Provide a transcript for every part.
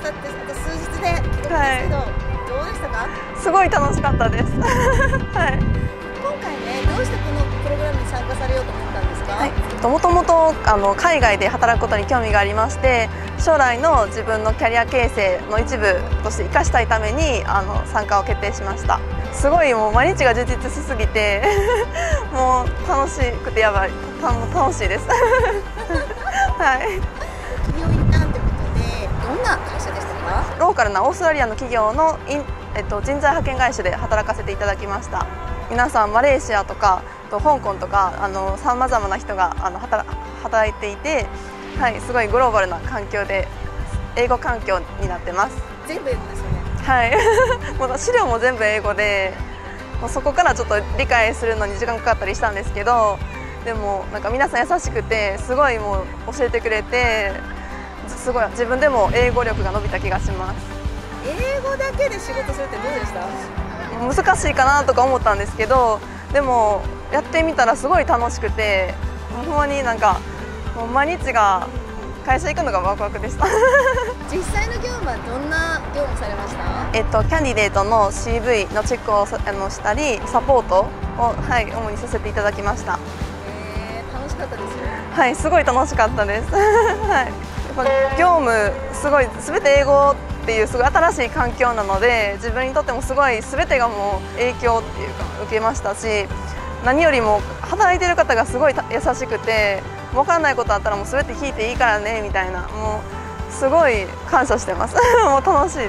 ってあと数日でですけど、はい、どうでしたか？ すごい楽しかったです。はい。 今回ね、どうしてこのプログラムに参加されようと思ったんですか？はい、 もともと海外で働くことに興味がありまして、将来の自分のキャリア形成の一部として生かしたいために参加を決定しました。すごいもう毎日が充実しすぎてもう楽しくてやばい、楽しいです。はい。 企業インターンということでどんな会社でしたか？ ローカルなオーストラリアの企業の人材派遣会社で働かせていただきました。皆さんマレーシアとか香港とかさまざまな人が働いていて、はい、すごいグローバルな環境で英語環境になってます。 全部英語ですよね。 はいもう資料も全部英語で、もうそこからちょっと理解するのに時間かかったりしたんですけど、でもなんか皆さん優しくてすごいもう教えてくれて、すごい自分でも英語力が伸びた気がします。 英語だけで仕事するってどうでした？ 難しいかなとか思ったんですけど、でもやってみたらすごい楽しくて、ほんまになんかもう毎日が会社行くのがワクワクでした。 実際の業務はどんな業務されました？ キャンディデートの CV のチェックをしたりサポートを、はい、主にさせていただきました。 楽しかったですよ。 はい、すごい楽しかったです。はい、やっぱ業務すごい全て英語っていうすごい新しい環境なので、自分にとってもすごい全てがもう影響っていうか受けましたし、何よりも働いてる方がすごい優しくて、分からないことあったらもう全て聞いていいからねみたいな、もうすごい感謝してます。もう楽しいです。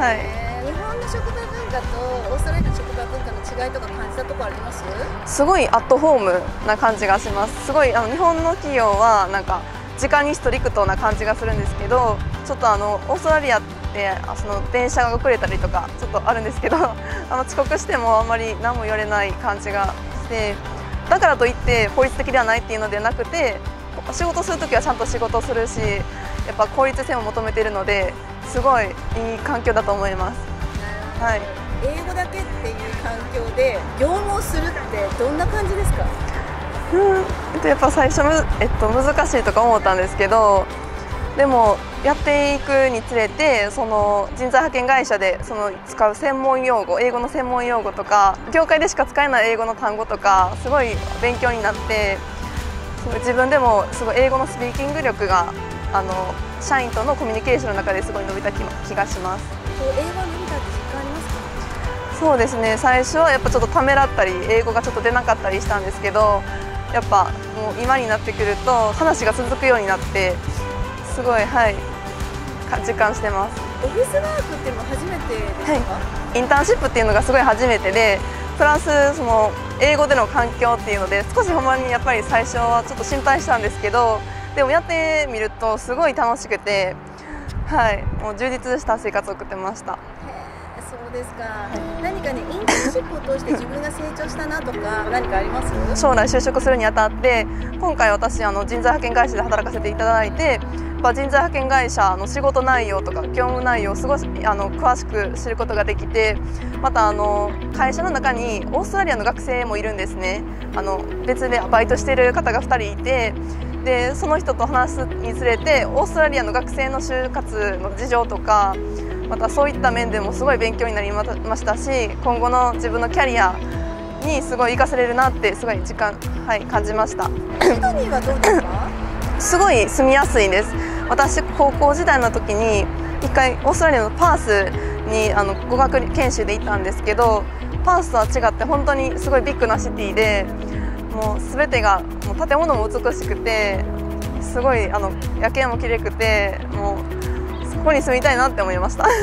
はい。 日本の職場文化とオーストラリアの職場文化の違いとか感じたところあります？すごいアットホームな感じがします。すごい日本の企業はなんか時間にストリクトな感じがするんですけど、ちょっとオーストラリアって電車が遅れたりとかちょっとあるんですけど遅刻してもあんまり何も言われない感じがして、だからといって効率的ではないっていうのではなくて、仕事するときはちゃんと仕事するし、やっぱ効率性を求めているので、すごいいい環境だと思います。はい、 英語だけっていう環境で業務をするってどんな感じですか？ やっぱ最初難しいとか思ったんですけど、でもやっていくにつれてその人材派遣会社で使う専門用語、英語の専門用語とか業界でしか使えない英語の単語とかすごい勉強になって、自分でもすごい英語のスピーキング力が社員とのコミュニケーションの中ですごい伸びた気がします。 英語伸びたって実感ありますか？ そうですね、最初はやっぱちょっとためらったり英語がちょっと出なかったりしたんですけど、やっぱもう今になってくると話が続くようになって、すごい、はい、実感してます。 オフィスワークっていうのは初めてですか？ はい、インターンシップっていうのがすごい初めてで、プラス英語での環境っていうので少しほんまにやっぱり最初はちょっと心配したんですけど、でもやってみるとすごい楽しくて、はい、もう充実した生活を送ってました。 そうですか。何かね、インターンシップを通して自分が成長したなとか何かあります？ 将来就職するにあたって今回私人材派遣会社で働かせていただいて、人材派遣会社の仕事内容とか業務内容をすごい詳しく知ることができて、また会社の中にオーストラリアの学生もいるんですね。別でバイトしている方が2人いて、でその人と話すにつれてオーストラリアの学生の就活の事情とか、またそういった面でもすごい勉強になりましたし、今後の自分のキャリアにすごい生かされるなってすごい感じました。 シドニーはどうですか？ すごい住みやすいです。私高校時代の時に1回オーストラリアのパースに語学研修で行ったんですけど、パースとは違って本当にすごいビッグなシティで、もう全てがもう建物も美しくて、すごい夜景も綺麗くて、もうここに住みたいなって思いました。はい。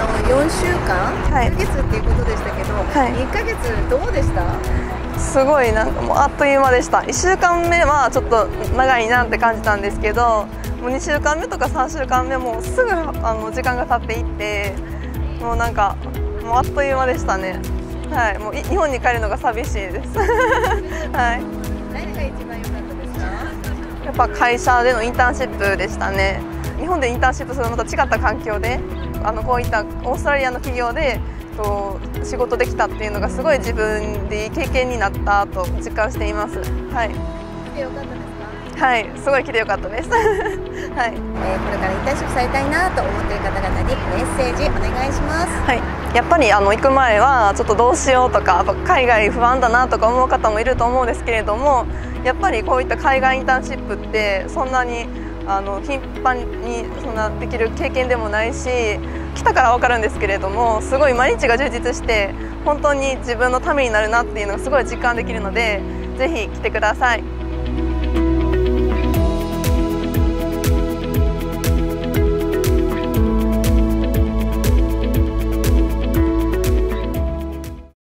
4週間、1ヶ月っていうことでしたけど、1ヶ月どうでした？ すごいなんかもうあっという間でした。1週間目はちょっと長いなって感じたんですけど、もう2週間目とか3週間目もすぐ時間が経っていって、もうなんかもうあっという間でしたね。はい。もう日本に帰るのが寂しいです。はい。 何が一番良かったですか？ やっぱ会社でのインターンシップでしたね。日本でインターンシップするのと違った環境でこういったオーストラリアの企業で仕事できたっていうのがすごい自分でいい経験になったと実感しています。はい。 来てよかったですはい、すごい来てよかったです。はい。 これからインターンシップされたいなと思っている方々にメッセージお願いします。 はい。やっぱり行く前はちょっとどうしようとか、海外不安だなとか思う方もいると思うんですけれども、やっぱりこういった海外インターンシップってそんなに頻繁にそんなできる経験でもないし、来たから分かるんですけれども、すごい毎日が充実して本当に自分のためになるなっていうのがすごい実感できるので、ぜひ来てください。